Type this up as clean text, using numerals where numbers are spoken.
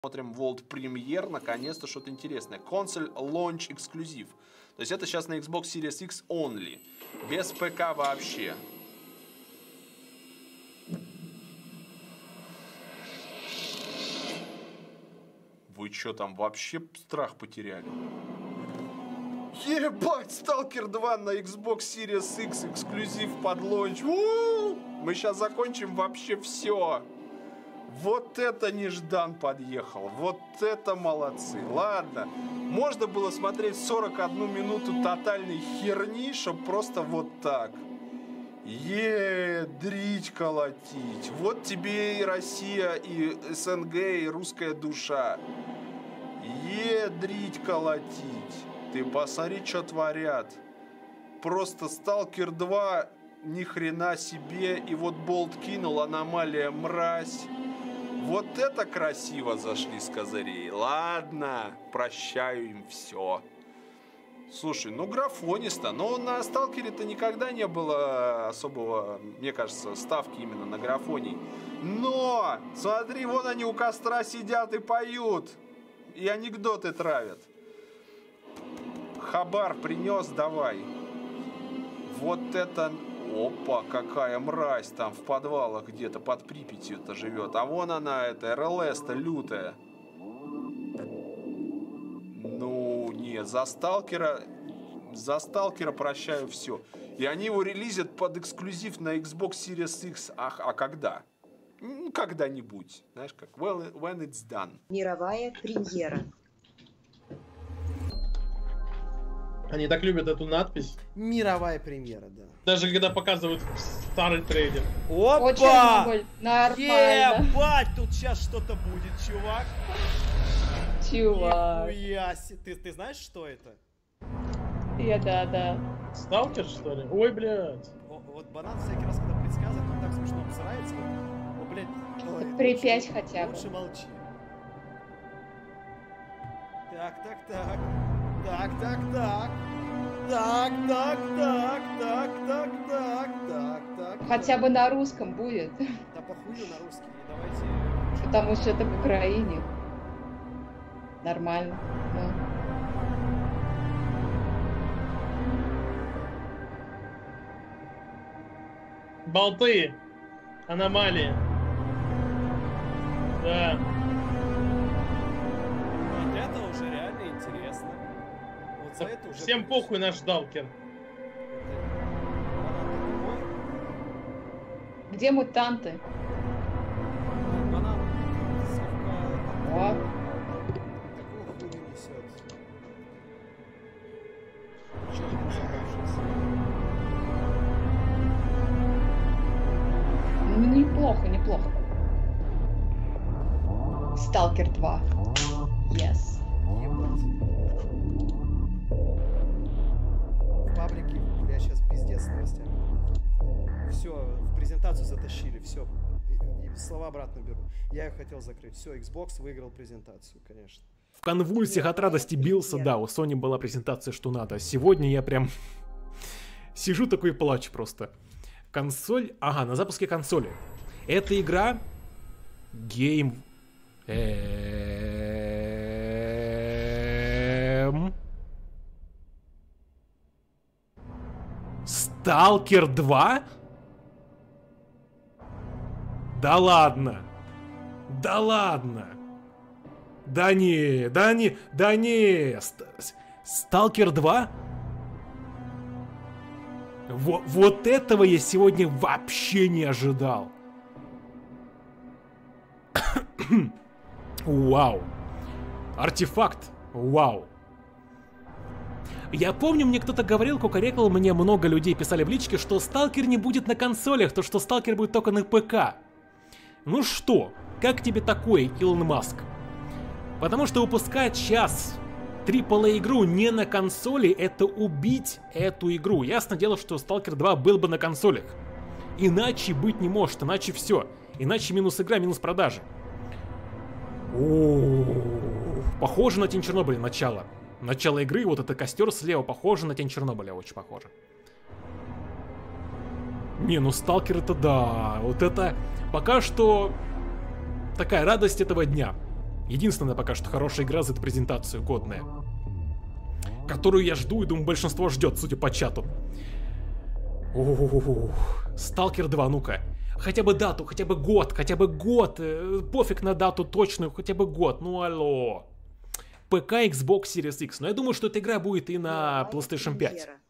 Смотрим World Premiere, наконец-то что-то интересное. Console Launch Exclusive. То есть это сейчас на Xbox Series X only. Без ПК вообще. Вы что там вообще страх потеряли? Ебать, Stalker 2 на Xbox Series X эксклюзив под лонч. Мы сейчас закончим вообще все. Вот это неждан подъехал. Вот это молодцы. Ладно. Можно было смотреть 41 минуту тотальной херни, чтобы просто вот так. Дрить колотить. Вот тебе и Россия, и СНГ, и русская душа. Дрить колотить. Ты посмотри, что творят. Просто Stalker 2 ни хрена себе. И вот болт кинул, аномалия, мразь. Вот это красиво зашли с козырей. Ладно, прощаю им все. Слушай, ну графонисто. Но на Сталкере-то никогда не было особого, мне кажется, ставки именно на графоний. Но, смотри, вон они у костра сидят и поют. И анекдоты травят. Хабар принес, давай. Вот это... Опа, какая мразь там в подвалах где-то под Припятью-то живет. А вон она, это РЛС-то лютая. Ну, нет, за Сталкера прощаю все. И они его релизят под эксклюзив на Xbox Series X. А когда? Ну, когда-нибудь. Знаешь, как when it's done. Мировая премьера. Они так любят эту надпись. Мировая премьера, да. Даже когда показывают старый трейлер. Опа! Нормально. Ебать, тут сейчас что-то будет, чувак. Чувак. Нихуя себе. Ты знаешь, что это? Да. Сталкер, что ли? Ой, блядь. Вот банан всякий раз, когда предсказывает, он так смешно обсирается. О, блядь. Ой, Припять хотя бы. лучше молчи. Так. Хотя бы на русском будет. Да похуй на русский, давайте. Потому что это в Украине. Нормально. Да. Болты. Аномалии. Да. Вот это уже реально интересно. Вот за это уже... Всем похуй наш Сталкер. Где мутанты? Банан слегка... О, Такую хуйню несет. Чё не закончился? ну неплохо. Сталкер 2. Yes. Ебать. В паблике, бля, сейчас пиздец с новостями. Все, в презентацию затащили, все. Слова обратно беру. Я их хотел закрыть. Все, Xbox выиграл презентацию, конечно. В конвульсиях от радости бился, да, у Sony была презентация что надо. Сегодня я прям сижу такой и плачу просто. Консоль, ага, на запуске консоли. Эта игра Game... Stalker 2? Да ладно. Да не. Stalker 2? Вот этого я сегодня вообще не ожидал. Вау. Артефакт. Вау. Я помню, мне кто-то говорил, кукарекал, мне много людей писали в личке, что Сталкер не будет на консолях, то что Сталкер будет только на ПК. Ну что, как тебе такое, Илон Маск? Потому что выпускать сейчас AAA игру не на консоли, это убить эту игру. Ясно дело, что Stalker 2 был бы на консолях. Иначе быть не может, иначе все. Иначе минус игра, минус продажи. Похоже на Тень Чернобыля начало. Начало игры, вот это костер слева, похоже на Тень Чернобыля, очень похоже. Не, ну Сталкер это да, вот это пока что такая радость этого дня. Единственная пока что хорошая игра за эту презентацию, годная. Которую я жду и думаю, большинство ждет, судя по чату. Сталкер 2, ну-ка. Хотя бы дату, хотя бы год. Пофиг на дату точную, хотя бы год. Ну алло. ПК, Xbox Series X. Но я думаю, что эта игра будет и на PlayStation 5.